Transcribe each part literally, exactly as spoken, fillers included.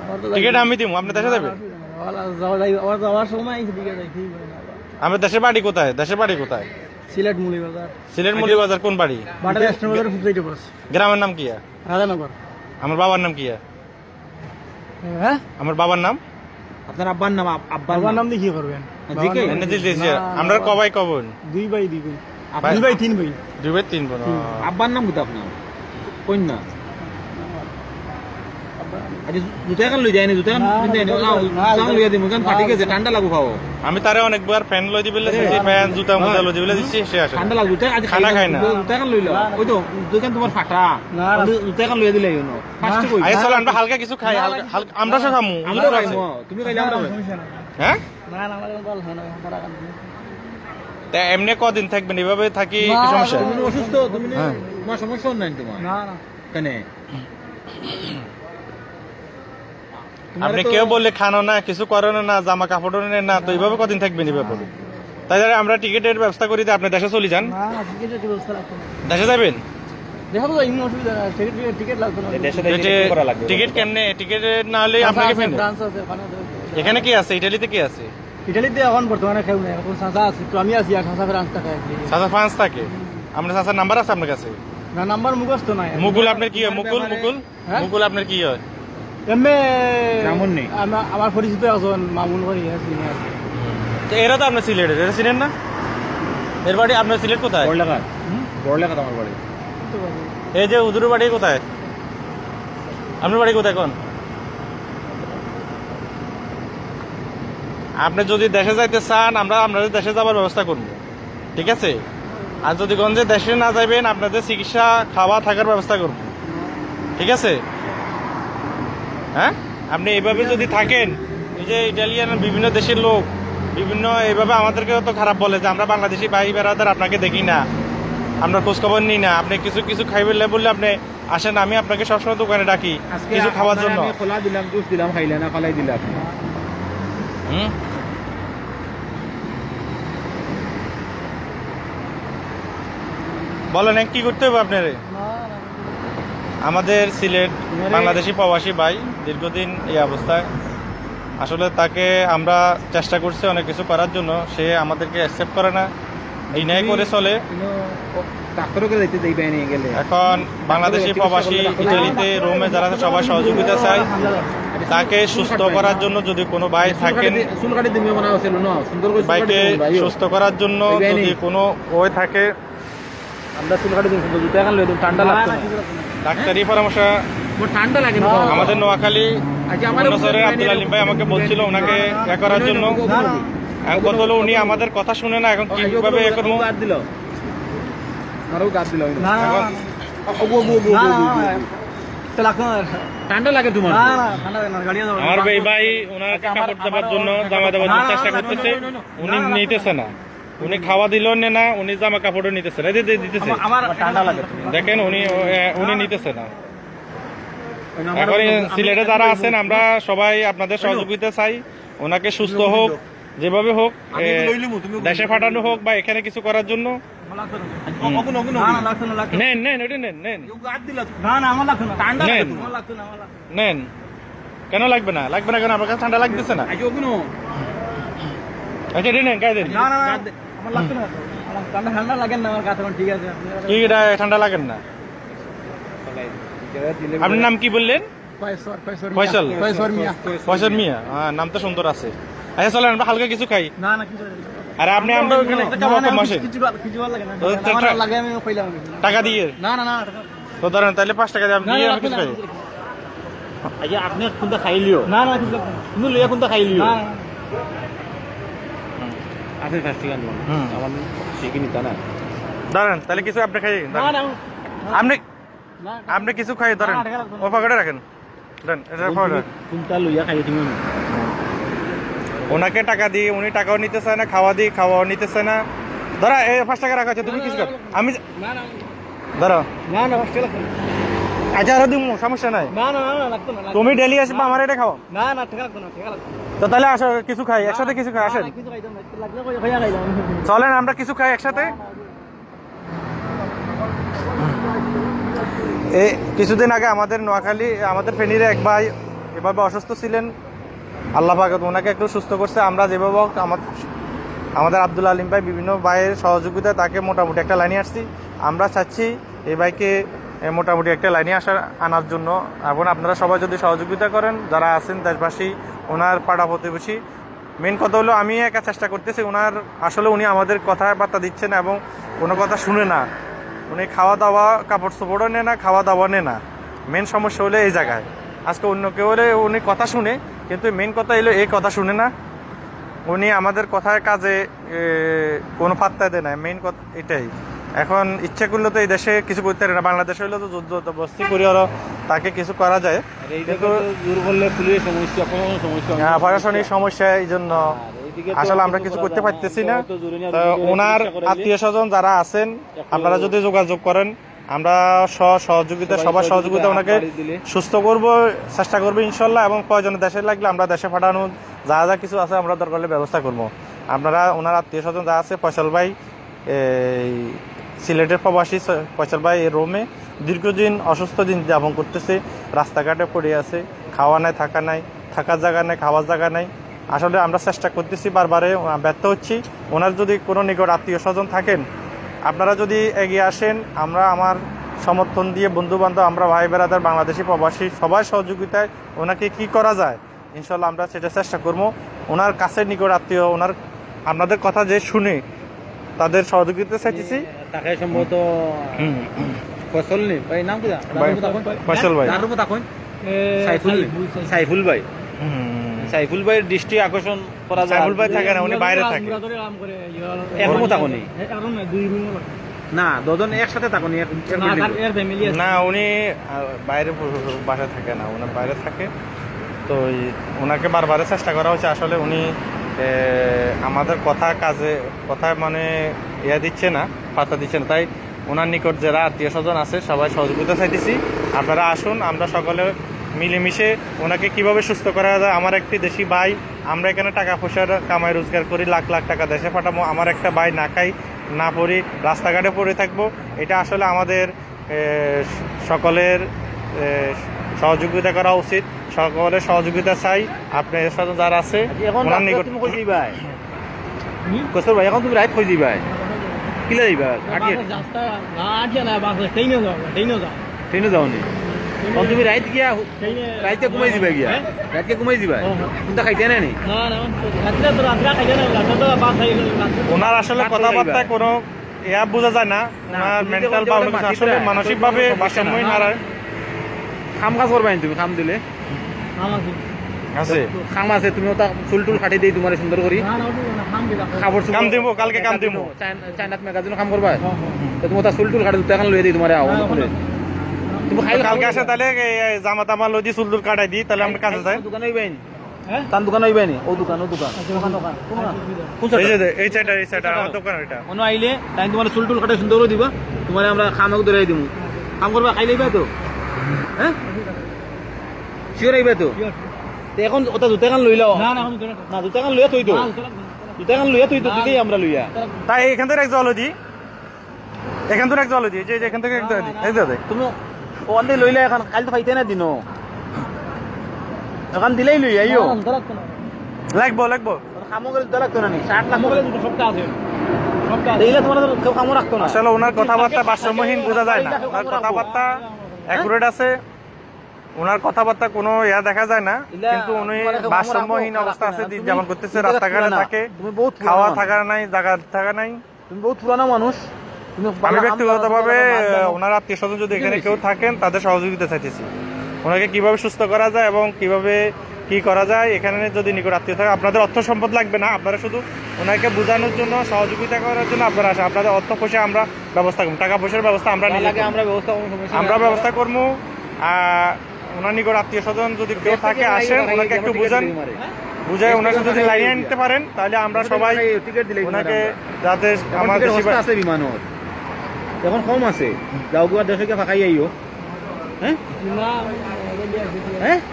Ticket আমি দিব, আপনি দেশে যাবেন? আমি দেশের বাড়ি কোথায়? দেশের বাড়ি কোথায়? সিলেট মুলিবাজার। সিলেট মুলিবাজার কোন বাড়ি? গ্রামের নাম কি? রাধানগর। আমার বাবার নাম কি? হ্যাঁ, আমার বাবার নাম? আপনার আব্বার নাম? আব্বার নাম দিয়ে কি করবেন? আমরা কবাই কবন? দুই ভাই দুই বোন। দুই ভাই তিন ভাই। দুই ভাই তিন বোন। আব্বার নাম কোথা আপনার? কন্যা। আমি তারে অনেকবার ফ্যান লই দিবে ফ্যান জুতা মোজা লই দিবে দিচ্ছি, সে আসে ঠান্ডা লাগবে, খানা খায় না। জুতা কান লইলো ওই তো দোকান তোমার ফাটা, জুতা কান লইয়া দিলে ইনো ফাস্ট কই। আই চল আমরা হালকা কিছু খাই, হালকা আমরা সব খামু। আমরা খাইমু, তুমি খাইলে আমরা হ্যাঁ না না আমরা বল না আমরা কান। তা এমনি কদিন থাকবেন এভাবে? থাকি কি সমস্যা? তুমি অসুস্থ, তুমি তোমার সমস্যা নাই তোমার? না না কেন? আপনি কেউ বললে খানো না, কিছু করো না, জামা কাপড় নেন না, তো এইভাবে কদিন থাকবেন এইভাবে? তাই আমরা টিকিটের ব্যবস্থা করি, আপনি দেশে চলে যান। দেশে যাবেন? টিকিট কেমনে? টিকিট না হলে আপনাকে এখানে কি আছে? ইটালিতে কি আছে? ইটালিতে এখন বর্তমানে কেউ নেই, চাচা আছে, আমি আছি, আর চাচা ফ্রান্স থাকে। চাচা ফ্রান্স থাকে? আপনার চাচার নাম্বার আছে আপনার কাছে? না, নাম্বার মুখস্থ নাই। মুকুল আপনার কি হয়? মুকুল মুকুল মুকুল আপনার কি হয়? আমার পরিচিত একজন মামুন করি। এরা তো আপনার সিলেটের, এরা চিনেন না? এর বাড়ি আপনার সিলেট কোথায়? বড়লেখা। বড়লেখা আমার বাড়ি। এই যে উদুরের বাড়ি কোথায়? আপনার বাড়ি কোথায়? কোন? আপনি যদি দেশে যাইতে চান, আমরা আপনাদের দেশে যাবার ব্যবস্থা করব, ঠিক আছে? আর যদি গঞ্জে দেশে না যাইবেন, আপনাদের চিকিৎসা, খাওয়া, থাকার ব্যবস্থা করব, ঠিক আছে? হ্যাঁ, আপনি এইভাবে যদি থাকেন, এই যে ইটালিয়ান বিভিন্ন দেশের লোক বিভিন্ন এইভাবে আমাদেরকে তো খারাপ বলে যে আমরা বাংলাদেশি ভাই বেড়াদার আপনাকে দেখি না, আমরা খোঁজখবর নিই না, আপনি কিছু কিছু খাইবেন বললে আপনি আসেন, আমি আপনাকে সবসময় দোকানে ডাকি কিছু খাওয়ার জন্য। খোলা দিলাম, জুস দিলাম, খাইলে না, ফালাই দিলাম। হুম, বলেন কি করতে হবে আপনার? আমাদের সিলেট বাংলাদেশি প্রবাসী ভাই দীর্ঘদিন এই অবস্থায়, আসলে তাকে আমরা চেষ্টা করছি অনেক কিছু করার জন্য, সে আমাদেরকে অ্যাকসেপ্ট করে না, এই ন্যায় করে চলে। এখন বাংলাদেশি প্রবাসী ইটালিতে, রোমে যারা সবাই সহযোগিতা চায়, তাকে সুস্থ করার জন্য যদি কোনো ভাই থাকেন, ভাইকে সুস্থ করার জন্য যদি কোনো ওই থাকে, আমরা চুল কাটি দিন, ঠান্ডা লাগছে, ডাক্তারি পরামর্শ ঠান্ডা লাগে। আমাদের নোয়াখালী আব্দুল আলিম ভাই আমাকে বলছিল ওনাকে এ করার জন্য, কত হলো উনি আমাদের কথা শুনে না, এখন কিভাবে এ করবো? ঠান্ডা লাগে তোমার? আমার ভাই ভাই ওনাকে কাপড় দেওয়ার জন্য, জামা দেওয়ার জন্য চেষ্টা করতেছে, উনি নিতেছে না, উনি খাওয়া দিলেও নে না, উনি জামা কাপড়ও নিতেছে না, দিতেছে, দেখেন উনি উনি নিতেছে না। এখন সিলেটে যারা আছেন, আমরা সবাই আপনাদের সহযোগিতা চাই, ওনাকে সুস্থ হোক, যেভাবে হোক, দেশে পাঠানো হোক বা এখানে কিছু করার জন্য। নেন নেন ওটা নেন নেন নেন কেন লাগবে না? লাগবে না কেন? আমার কাছে ঠান্ডা লাগতেছে না। আচ্ছা এটা নেন, গায়ে দেন। ঠান্ডা লাগেন না আমার কাছে, ঠিক আছে? কি ঠান্ডা লাগেন না? আপনার নাম কি বললেন? ফয়সাল। ফয়সাল মিয়া, হ্যাঁ নাম তো সুন্দর আছে। আচ্ছা চলেন আমরা হালকা কিছু খাই। আরে আপনি আমরা ওখানে একটা খাওয়া কম আসেন, টাকা দিয়ে তো ধরেন, তাহলে পাঁচ টাকা দিয়ে আপনি কিছু খাই। আচ্ছা আপনি কোনটা খাইলিও? না না কিন্তু লইয়া কোনটা খাইলিও? আপনি পাঁচ টাকা নেবেন, আমার শিখে নিতে না। ধরেন তাহলে কিছু আপনি খাই, আপনি আপনি কিছু খাই ধরেন, ও পকেটে রাখেন, দেন এটা পকেটে। কোনটা লইয়া খাই তুমি? ওনাকে টাকা দিয়ে, উনি টাকাও নিতে চায় না, খাওয়া দিয়ে খাওয়াও নিতে চায় না। ধরা এই পাঁচ টাকা রাখা আছে, তুমি কিছু কর, আমি ধরো। না না পাঁচ টাকা আচ্ছা আরো দিব, সমস্যা নাই। না না না লাগতো না, তুমি ডেলি আসবে আমার এটা খাও। না না টাকা লাগতো না, টাকা লাগতো। তো তাহলে আসো কিছু খাই একসাথে, কিছু খাই, আসেন কিছু খাইতাম না, লাগলে কই খাইয়া খাইলাম। চলেন আমরা কিছু খাই একসাথে। এই কিছুদিন আগে আমাদের নোয়াখালী, আমাদের ফেনীরে এক ভাই এভাবে অসুস্থ ছিলেন, আল্লাহ পাক ওনাকে একটু সুস্থ করছে। আমরা যেভাবে হোক আমার আমাদের আব্দুল আলিম ভাই বিভিন্ন ভাইয়ের সহযোগিতায় তাকে মোটামুটি একটা লাইনে আসছি। আমরা চাচ্ছি এই ভাইকে মোটামুটি একটা লাইনে আসার আনার জন্য। এখন আপনারা সবাই যদি সহযোগিতা করেন, যারা আছেন দেশবাসী, ওনার পাড়া প্রতিবেশী, মেন কথা হলো আমি একা চেষ্টা করতেছি। ওনার আসলে উনি আমাদের কথাবার্তা দিচ্ছেন এবং কোনো কথা শুনে না। উনি খাওয়া দাওয়া, কাপড় চোপড়ও নেয় না, খাওয়া দাওয়া নেয় না। মেন সমস্যা হলো এই জায়গায়। আজকে অন্য কেউ হলে উনি কথা শুনে, কিন্তু মেন কথা এলো এই কথা শুনে না। উনি আমাদের কথায় কাজে কোনো পাত্তা দেয় না, মেইন কথা এটাই। এখন ইচ্ছা করলে তো এই দেশে কিছু করতে পারে না, বাংলাদেশে হলে তো যুদ্ধ বস্তি করে আরো তাকে কিছু করা যায়, কিন্তু জোর করলে পুলিশ সমস্যা, কোনো সমস্যা, হ্যাঁ প্রশাসনিক সমস্যা, এই জন্য আসলে আমরা কিছু করতে পারতেছি না। তো ওনার আত্মীয় স্বজন যারা আছেন, আপনারা যদি যোগাযোগ করেন, আমরা সহযোগিতা সবার সহযোগিতা ওনাকে সুস্থ করব, চেষ্টা করবো ইনশাল্লাহ। এবং প্রয়োজনে দেশে লাগলে আমরা দেশে পাঠানো যা যা কিছু আছে আমরা দরকার হলে ব্যবস্থা করবো। আপনারা ওনার আত্মীয় স্বজন যা আছে, ফয়সাল ভাই এই সিলেটের প্রবাসী ফয়সাল ভাই এই রোমে দীর্ঘদিন অসুস্থ দিন যাপন করতেছে, রাস্তাঘাটে পড়ে আছে, খাওয়া নাই, থাকা নাই, থাকার জায়গা নেই, খাওয়ার জায়গা নেই। আসলে আমরা চেষ্টা করতেছি, বারবারে ব্যর্থ হচ্ছি। ওনার যদি কোনো নিকট আত্মীয় স্বজন থাকেন, আপনারা যদি এগিয়ে আসেন, আমরা আমার সমর্থন দিয়ে, বন্ধু বান্ধব, আমরা ভাই বেড়াদার, বাংলাদেশি প্রবাসী সবাই সহযোগিতায় ওনাকে কি করা যায় ইনশাল্লাহ আমরা সেটা চেষ্টা করবো। ওনার কাছের নিকট আত্মীয়, ওনার আপনাদের কথা যে শুনে তাদের সহযোগিতা চাইতেছি। তাকে সম্ভবত ফসল নেই ভাই, নাম কি ফয়সাল ভাই, সাইফুল ভাই, সাইফুল ভাইয়ের দৃষ্টি আকর্ষণ করা যায়। সাইফুল ভাই থাকে না, উনি বাইরে থাকে। এখনো থাকুনি না, দুজন একসাথে থাকুনি না, উনি বাইরে বাসায় থাকে না, উনি বাইরে থাকে। তো ওনাকে বারবার চেষ্টা করা হচ্ছে, আসলে উনি আমাদের কথা কাজে কথায় মানে ইয়া দিচ্ছে না, পাতা দিচ্ছে না। তাই ওনার নিকট যারা আত্মীয় স্বজন আছে সবাই সহযোগিতা চাইতেছি। আপনারা আসুন, আমরা সকলে মিলেমিশে ওনাকে কিভাবে সুস্থ করা যায়। আমার একটি দেশি ভাই, আমরা এখানে টাকা পয়সার কামাই রোজগার করি, লাখ লাখ টাকা দেশে পাঠাবো। আমার একটা ভাই না খাই না পড়ি, রাস্তাঘাটে পড়ে থাকবো। এটা আসলে আমাদের সকলের সহযোগিতা করা উচিত, সকলের সহযোগিতা চাই। আপনার সাথে যারা আছে ওনার নিকট ভাই কসর ভাই, এখন তুমি রাইট কই দিবা, কিলা দিবা? ট্রেনে যাওনি, তুমি রাইত গিয়া রাইতে ঘুমাই দিবা, গিয়া রাইতে ঘুমাই দিবা, কিন্তু খাইতে না নি। ওনার আসলে কথাবার্তায় কোনো ইয়া বোঝা যায় না, ওনার মেন্টাল বা আসলে মানসিকভাবে ভারসাম্যহীন হারায়। খাম কাজ করবা তুমি, খাম দিলে আছে, খাম আছে, তুমি ওটা চুল টুল কাটি দিই তোমার সুন্দর করি, খাবার কাম দিব, কালকে কাম দিব, চাইনাত মেগাজিন কাম করবা, তুমি ওটা চুল টুল কাটি দুটা লইয়া দিই তোমার। তুমি খাই কালকে আসে, তাহলে জামা তামা লই দি, চুল টুল কাটাই দিই, তাহলে আমরা কাজে যাই। দোকানে হইবাই নি, তার দোকানে হইবাই নি, ও দোকান, ও দোকান, এই যে এই সাইডটা, এই সাইডটা আমার দোকান। এটা অন্য আইলে তাই তোমার চুল টুল কাটে সুন্দর করে দিবা, তোমার আমরা খামাকে ধরে দিব, কাম করবা, খাই লইবা তো, হ্যাঁ শিওর আইবা তো। এখন ওটা জুতা কান লই লাও না, জুতা কান লইয়া থই তো, জুতা কান লইয়া থই তো, দিকেই আমরা লইয়া। তাই এখান থেকে এক জল দি, এখান থেকে এক জল দি, যে এখান থেকে এক জল দি, এই দাদা তুমি ওখান লইলে, এখন কাল তো পাইতে না দিন, এখন দিলেই লই আইও, লাগবো লাগবো খামো করে জুতা লাগতো না নি, ষাট লাখ সবটা আছে, দিলে তোমার কেউ খামো রাখতো না। আসলে ওনার কথাবার্তা ভারসাম্যহীন বোঝা যায় না, ওনার কথাবার্তা অ্যাকুরেট আছে, ওনার কথাবার্তা কোনো ইয়া দেখা যায় না, কিন্তু উনি ভারসাম্যহীন অবস্থা আছে, যেমন করতেছে, রাস্তাঘাটে থাকে, খাওয়া থাকা নাই, জায়গা থাকা নাই। তুমি বহুত পুরানো মানুষ, আমি ব্যক্তিগতভাবে ওনার আত্মীয় স্বজন যদি এখানে কেউ থাকেন, তাদের সহযোগিতা চাইতেছি। ওনাকে কিভাবে সুস্থ করা যায় এবং কিভাবে কি করা যায়, এখানে যদি নিকট আত্মীয় থাকে, আপনাদের অর্থ সম্পদ লাগবে না, আপনারা শুধু ওনাকে বোঝানোর জন্য, সহযোগিতা করার জন্য আপনারা আসেন। আপনাদের অর্থ পয়সা আমরা ব্যবস্থা করবো, টাকা পয়সার ব্যবস্থা আমরা আমরা ব্যবস্থা আমরা ব্যবস্থা করবো। আর ওনার নিকট আত্মীয় স্বজন যদি কেউ থাকে, আসেন, ওনাকে একটু বুঝান, বুঝায় ওনাকে যদি লাইনে নিতে পারেন, তাহলে আমরা সবাই ওনাকে, যাতে আমার আছে বিমান এখন কম আছে, যাও গোয়া দেশে ফাঁকাই আইও, হ্যাঁ হ্যাঁ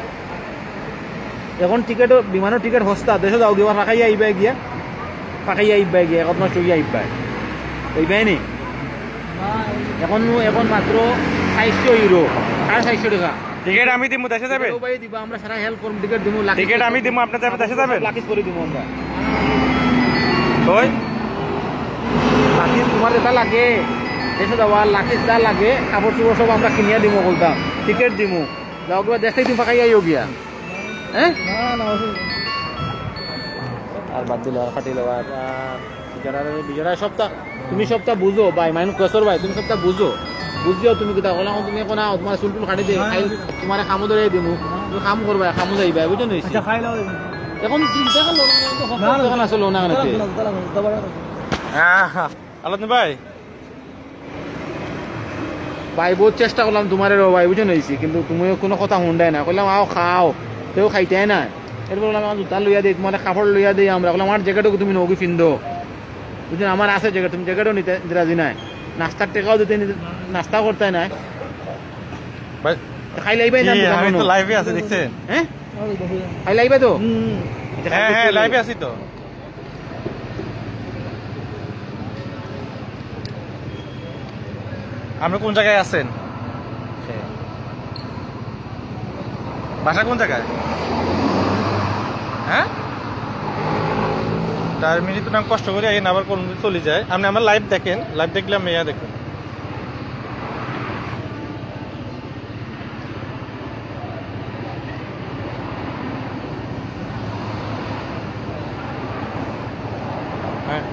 এখন টিকেট, বিমানের টিকেট সস্তা, দেশে যাও গিয়ে ফাঁকাই আইবা গিয়া, ফাঁকাই আইবা গিয়া, এখন নষ্ট হয়ে আইবা এইবাই নি। এখন এখন মাত্র চারশো ইউরো, সাড়ে চারশো টাকা টিকিট আমি দিমু দেশে যাবেন টিকিটও ভাই দিবা আমরা সারা হেল্প করব টিকিট দিমু টিকিট আমি দিমু আপনি যাবেন দেশে যাবেন লাকিস করে দিমু আমরা কই লাকিস তোমার যেটা লাগে দেশে যাওয়া লাকিস যা লাগে কাপড় চোপড় সব আমরা কিনিয়া দিমু বলতাম টিকিট দিমু যাও গিয়া দেখতে তুমি ফাঁকাই আইও গিয়া হ্যাঁ আর বাদ দিল আর ফাটিল আর বিজারা বিজারা সপ্তাহ তুমি সপ্তাহ বুঝো ভাই মাইন কসর ভাই তুমি সপ্তাহ বুঝো বুঝিও তুমি কিতা কলা তুমি এখন আও তোমার চুল টুল কাটি দে খাই তোমার কামো ধরে দিমু তুমি কাম করবা কামো যাইবা বুঝছো না আচ্ছা খাই লাও এখন তুমি দেখা লো না এখন আসলে না না হ্যাঁ আলাদা ভাই ভাই বহুত চেষ্টা করলাম তোমার ভাই বুঝছো না কিন্তু তুমি কোনো কথা শুনদাই না কইলাম আও খাও তেও খাইতে না এরপর বললাম আমার জুতা লইয়া দিই তোমার কাপড় লইয়া দিই আমরা বললাম আমার জ্যাকেটও তুমি নগি পিন্ধো বুঝছো আমার আছে জ্যাকেট তুমি জ্যাকেটও নিতে রাজি নাই নাস্তার টাকাও দিতে নাস্তা করতে নাই ভাই খাই লাইবাই না আমি তো লাইভে আছি দেখছেন হ্যাঁ খাই লাইবা তো হ্যাঁ হ্যাঁ লাইভে আছি তো আপনি কোন জায়গায় আছেন বাসা কোন জায়গায় হ্যাঁ চার মিনিট নাম কষ্ট করে আইন আবার কোন চলে যায় আপনি আমার লাইভ দেখেন লাইভ দেখলে আমি ইয়া দেখুন হ্যাঁ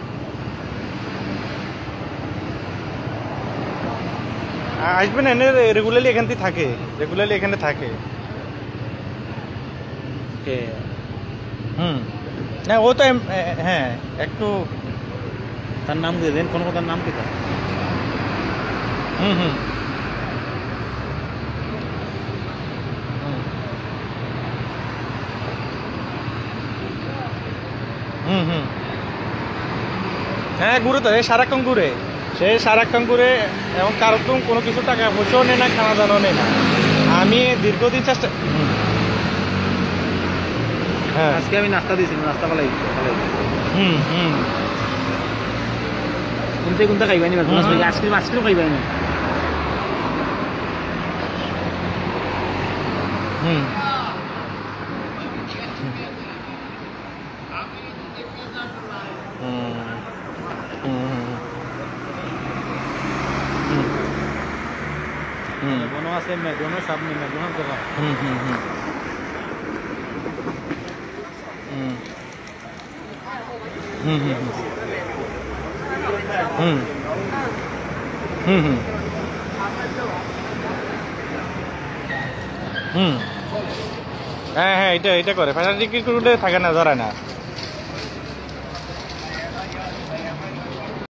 আসবেন এনে রেগুলারলি এখান থেকে থাকে রেগুলারলি এখানে থাকে হুম না ও তো হ্যাঁ একটু তার নাম দিয়ে দেন কোনো কথার নাম কি তার হুম হুম হুম হুম হ্যাঁ ঘুরে তো এই সারাক্ষণ ঘুরে সে সারাক্ষণ ঘুরে এবং কারো তো কোনো কিছু টাকা পয়সাও নেই না খানা দানাও নেই না আমি দীর্ঘদিন চেষ্টা হ্যাঁ আজকে আমি নাস্তা দিয়েছি নাস্তা পালাই হুম হুম কোনটা কোনটা খাইবাই না আইসক্রিম আইসক্রিম খাইবাই না হুম दोनों আছে दोनों सामने में दोनों जगह হুম হুম হুম হুম হুম হুম হুম হুম হুম হ্যাঁ হ্যাঁ এটা এটা করে ফ্যাশন টিকিট করলে থাকে না ধরে না